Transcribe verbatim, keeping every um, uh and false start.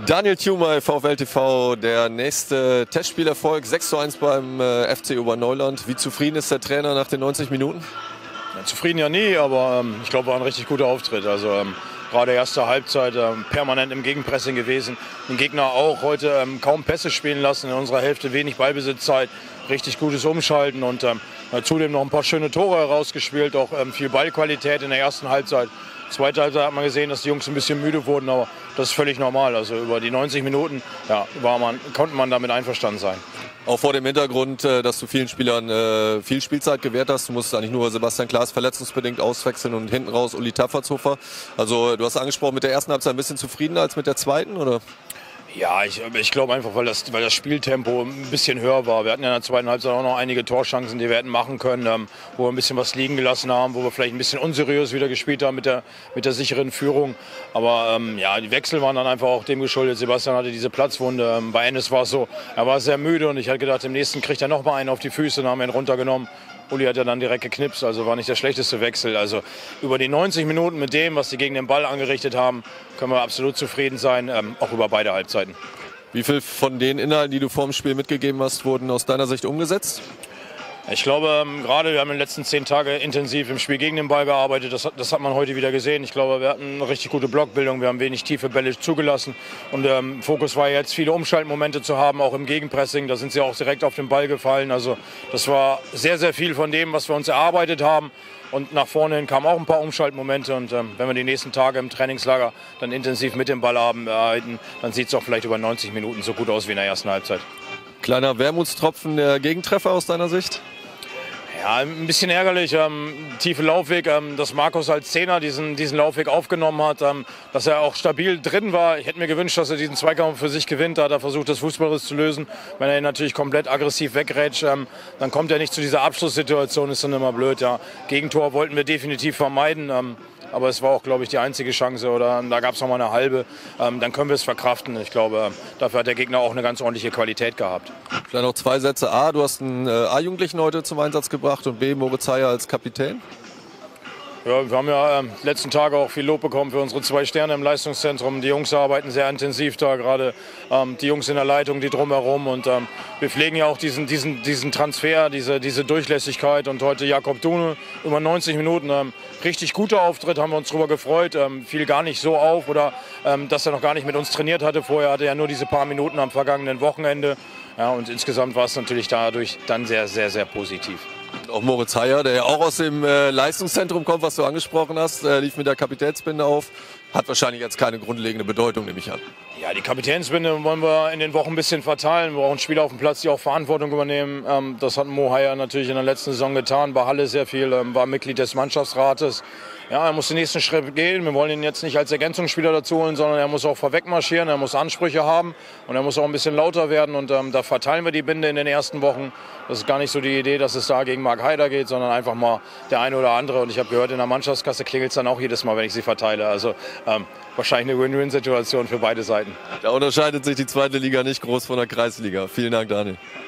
Daniel Thielmeier, VfL T V, der nächste Testspielerfolg, sechs zu eins beim äh, F C Oberneuland. Wie zufrieden ist der Trainer nach den neunzig Minuten? Ja, zufrieden ja nie, aber ähm, ich glaube, war ein richtig guter Auftritt. Also ähm, gerade erste Halbzeit ähm, permanent im Gegenpressing gewesen. Den Gegner auch heute ähm, kaum Pässe spielen lassen, in unserer Hälfte wenig Ballbesitzzeit, richtig gutes Umschalten und ähm, zudem noch ein paar schöne Tore herausgespielt, auch ähm, viel Ballqualität in der ersten Halbzeit. Zweite Halbzeit hat man gesehen, dass die Jungs ein bisschen müde wurden, aber das ist völlig normal. Also über die neunzig Minuten ja, war man, konnte man damit einverstanden sein. Auch vor dem Hintergrund, dass du vielen Spielern äh, viel Spielzeit gewährt hast. Du musst eigentlich nur Sebastian Klaas verletzungsbedingt auswechseln und hinten raus Uli Tapfertshofer. Also du hast angesprochen, mit der ersten Halbzeit ein bisschen zufriedener als mit der zweiten, oder? Ja, ich, ich glaube einfach, weil das, weil das Spieltempo ein bisschen höher war. Wir hatten ja in der zweiten Halbzeit auch noch einige Torchancen, die wir hätten machen können, ähm, wo wir ein bisschen was liegen gelassen haben, wo wir vielleicht ein bisschen unseriös wieder gespielt haben mit der, mit der sicheren Führung. Aber ähm, ja, die Wechsel waren dann einfach auch dem geschuldet. Sebastian hatte diese Platzwunde. Ähm, bei Ennis war es so, er war sehr müde und ich hatte gedacht, im nächsten kriegt er noch mal einen auf die Füße, dann haben wir ihn runtergenommen. Uli hat ja dann direkt geknipst, also war nicht der schlechteste Wechsel. Also über die neunzig Minuten mit dem, was sie gegen den Ball angerichtet haben, können wir absolut zufrieden sein, ähm, auch über beide Halbzeiten. Wie viel von den Inhalten, die du vor dem Spiel mitgegeben hast, wurden aus deiner Sicht umgesetzt? Ich glaube, ähm, gerade wir haben in den letzten zehn Tagen intensiv im Spiel gegen den Ball gearbeitet. Das, das hat man heute wieder gesehen. Ich glaube, wir hatten eine richtig gute Blockbildung. Wir haben wenig tiefe Bälle zugelassen. Und ähm, Fokus war jetzt, viele Umschaltmomente zu haben, auch im Gegenpressing. Da sind sie auch direkt auf den Ball gefallen. Also das war sehr, sehr viel von dem, was wir uns erarbeitet haben. Und nach vorne hin kamen auch ein paar Umschaltmomente. Und ähm, wenn wir die nächsten Tage im Trainingslager dann intensiv mit dem Ball arbeiten, dann sieht es auch vielleicht über neunzig Minuten so gut aus wie in der ersten Halbzeit. Kleiner Wermutstropfen, der Gegentreffer aus deiner Sicht? Ja, ein bisschen ärgerlich, ähm, tiefe Laufweg, ähm, dass Markus als Zehner diesen, diesen Laufweg aufgenommen hat, ähm, dass er auch stabil drin war. Ich hätte mir gewünscht, dass er diesen Zweikampf für sich gewinnt. Da hat er versucht, das Fußballriss zu lösen. Wenn er ihn natürlich komplett aggressiv wegrätscht, ähm, dann kommt er nicht zu dieser Abschlusssituation, ist dann immer blöd. Ja. Gegentor wollten wir definitiv vermeiden. Ähm, Aber es war auch, glaube ich, die einzige Chance. Oder da gab es noch mal eine halbe. Ähm, dann können wir es verkraften. Ich glaube, dafür hat der Gegner auch eine ganz ordentliche Qualität gehabt. Vielleicht noch zwei Sätze. A, du hast einen äh, A-Jugendlichen heute zum Einsatz gebracht und B, Moritz Heyer als Kapitän. Ja, wir haben ja ähm, letzten Tage auch viel Lob bekommen für unsere zwei Sterne im Leistungszentrum. Die Jungs arbeiten sehr intensiv da, gerade ähm, die Jungs in der Leitung, die drumherum. Und ähm, wir pflegen ja auch diesen, diesen, diesen Transfer, diese, diese Durchlässigkeit. Und heute Jakob Dune, über neunzig Minuten, ähm, richtig guter Auftritt, haben wir uns darüber gefreut. Ähm, fiel gar nicht so auf, oder ähm, dass er noch gar nicht mit uns trainiert hatte. Vorher hatte er nur diese paar Minuten am vergangenen Wochenende. Ja, und insgesamt war es natürlich dadurch dann sehr, sehr, sehr positiv. Auch Moritz Heyer, der ja auch aus dem äh, Leistungszentrum kommt, was du angesprochen hast, äh, lief mit der Kapitänsbinde auf. Hat wahrscheinlich jetzt keine grundlegende Bedeutung, nehme ich an. Ja, die Kapitänsbinde wollen wir in den Wochen ein bisschen verteilen. Wir brauchen Spieler auf dem Platz, die auch Verantwortung übernehmen. Ähm, das hat Mo Heyer natürlich in der letzten Saison getan. Bei Halle sehr viel, ähm, war Mitglied des Mannschaftsrates. Ja, er muss den nächsten Schritt gehen. Wir wollen ihn jetzt nicht als Ergänzungsspieler dazu holen, sondern er muss auch vorweg marschieren, er muss Ansprüche haben und er muss auch ein bisschen lauter werden. Und ähm, da verteilen wir die Binde in den ersten Wochen. Das ist gar nicht so die Idee, dass es da gegen Marc Haider geht, sondern einfach mal der eine oder andere. Und ich habe gehört, in der Mannschaftskasse klingelt es dann auch jedes Mal, wenn ich sie verteile. Also ähm, wahrscheinlich eine Win-Win-Situation für beide Seiten. Da unterscheidet sich die zweite Liga nicht groß von der Kreisliga. Vielen Dank, Daniel.